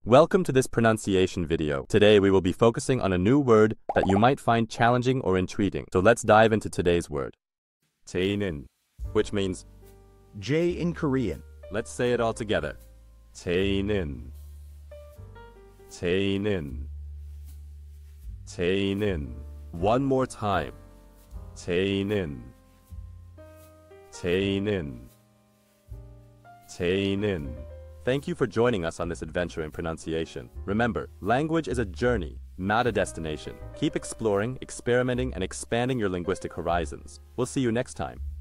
Welcome to this pronunciation video. Today we will be focusing on a new word that you might find challenging or intriguing. So let's dive into today's word. jeineun, which means J in Korean. let's say it all together. jeineun. jeineun. jeineun. One more time. jeineun. jeineun. jeineun. Thank you for joining us on this adventure in pronunciation. Remember, language is a journey, not a destination. Keep exploring, experimenting, and expanding your linguistic horizons. We'll see you next time.